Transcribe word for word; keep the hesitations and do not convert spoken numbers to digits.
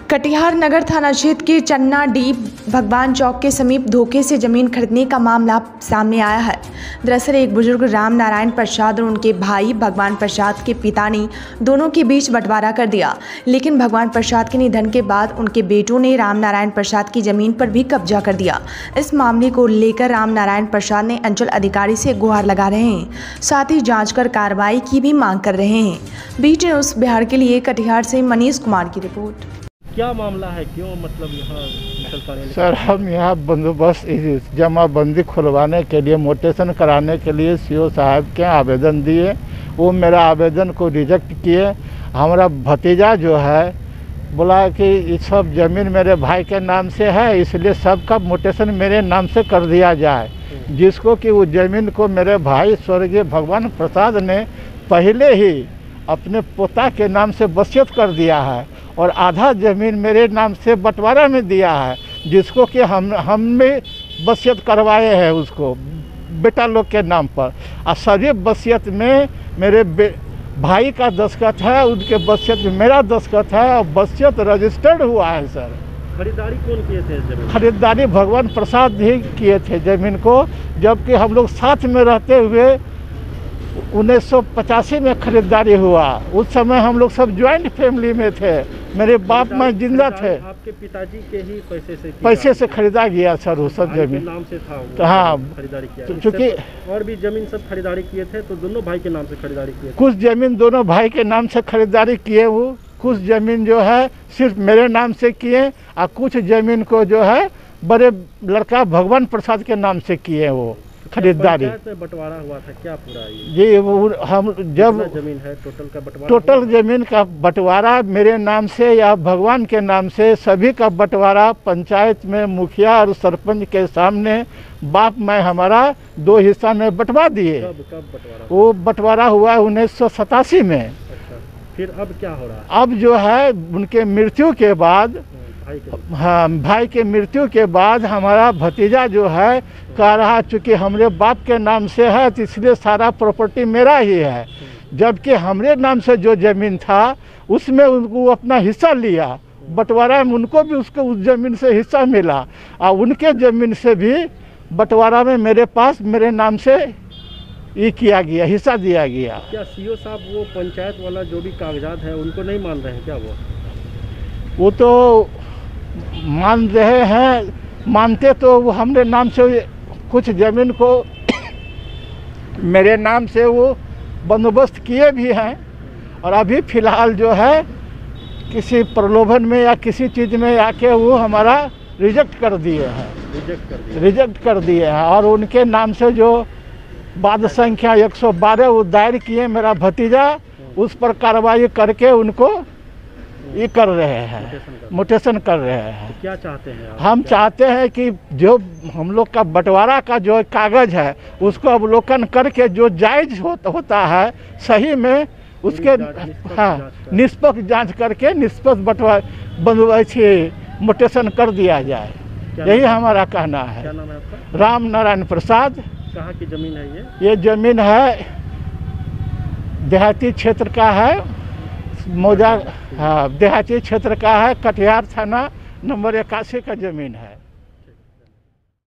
कटिहार नगर थाना क्षेत्र के चन्ना डी भगवान चौक के समीप धोखे से जमीन खरीदने का मामला सामने आया है। दरअसल एक बुजुर्ग राम नारायण प्रसाद और उनके भाई भगवान प्रसाद के पिता ने दोनों के बीच बंटवारा कर दिया, लेकिन भगवान प्रसाद के निधन के बाद उनके बेटों ने राम नारायण प्रसाद की जमीन पर भी कब्जा कर दिया। इस मामले को लेकर राम नारायण प्रसाद ने अंचल अधिकारी से गुहार लगा रहे हैं, साथ ही जाँच कर कार्रवाई की भी मांग कर रहे हैं। बीटी न्यूज़ बिहार के लिए कटिहार से मनीष कुमार की रिपोर्ट। क्या मामला है, क्यों मतलब यहाँ सर हम यहाँ बंदोबस्त जमाबंदी खुलवाने के लिए मोटेशन कराने के लिए सीओ साहब के आवेदन दिए। वो मेरा आवेदन को रिजेक्ट किए। हमारा भतीजा जो है बोला कि ये सब ज़मीन मेरे भाई के नाम से है, इसलिए सबका मोटेशन मेरे नाम से कर दिया जाए, जिसको कि वो ज़मीन को मेरे भाई स्वर्गीय भगवान प्रसाद ने पहले ही अपने पोता के नाम से वसीयत कर दिया है और आधा ज़मीन मेरे नाम से बंटवारा में दिया है, जिसको कि हम हम भी वसीयत करवाए हैं उसको बेटा लोग के नाम पर। और सभी वसीयत में मेरे भाई का दस्तखत है, उनके वसीयत में मेरा दस्तखत है और वसीयत रजिस्टर्ड हुआ है। सर खरीदारी कौन किए थे जमीन? खरीदारी भगवान प्रसाद ही किए थे ज़मीन को, जबकि हम लोग साथ में रहते हुए उन्नीस सौ पचासी में खरीदारी हुआ। उस समय हम लोग सब ज्वाइंट फैमिली में थे, मेरे बाप माँ जिंदा थे। आपके पिताजी के ही पैसे से पैसे से खरीदा गया सर वो सब जमीन नाम से था तो हाँ खरीदारी किया। चूँकि और भी जमीन सब खरीदारी किए थे, तो दोनों भाई के नाम से खरीदारी किए। कुछ जमीन दोनों भाई के नाम से खरीदारी किए, वो कुछ जमीन जो है सिर्फ मेरे नाम से किए और कुछ जमीन को जो है बड़े लड़का भगवान प्रसाद के नाम से किए वो खरीदारी। बंटवारा हुआ था क्या पूरा जी? वो हम जब जमीन है टोटल का बंटवारा टोटल जमीन का बंटवारा मेरे नाम से या भगवान के नाम से सभी का बंटवारा पंचायत में मुखिया और सरपंच के सामने बाप मैं हमारा दो हिस्सा में बंटवा दिए। कब कब बंटवारा? वो बंटवारा हुआ उन्नीस सौ सतासी में। अच्छा, फिर अब क्या हो रहा है? अब जो है उनके मृत्यु के बाद, हाँ भाई के मृत्यु के बाद हमारा भतीजा जो है कह रहा चूँकि हमारे बाप के नाम से है तो इसलिए सारा प्रॉपर्टी मेरा ही है, जबकि हमारे नाम से जो ज़मीन था उसमें उनको अपना हिस्सा लिया। बंटवारा में उनको भी उसको उस ज़मीन से हिस्सा मिला और उनके ज़मीन से भी बंटवारा में मेरे पास मेरे नाम से ये किया गया, हिस्सा दिया गया। क्या सीओ साहब वो पंचायत वाला जो भी कागजात है उनको नहीं मान रहे हैं क्या? वो वो तो मान रहे हैं, मानते तो वो हमने नाम से कुछ ज़मीन को मेरे नाम से वो बंदोबस्त किए भी हैं और अभी फ़िलहाल जो है किसी प्रलोभन में या किसी चीज़ में आके वो हमारा रिजेक्ट कर दिए हैं रिजेक्ट कर दिए रिजेक्ट कर दिए हैं और उनके नाम से जो वाद संख्या एक सौ बारह वो दायर किए मेरा भतीजा, उस पर कार्रवाई करके उनको ये कर रहे हैं, मोटेशन कर रहे हैं। तो क्या चाहते हैं आप? हम चाहते हैं कि जो हम लोग का बंटवारा का जो कागज़ है उसको अवलोकन करके जो जायज़ हो, होता है सही में उसके हाँ निष्पक्ष जांच करके निष्पक्ष बंटवारा बंदोबस्त मोटेशन कर दिया जाए, यही हमारा कहना है। क्या नाम है आपका? राम नारायण प्रसाद। कहाँ की ज़मीन है ये? ये ज़मीन है देहाती क्षेत्र का है, मौजा हाँ देहाती क्षेत्र का है, कटिहार थाना नंबर इक्यासी का ज़मीन है।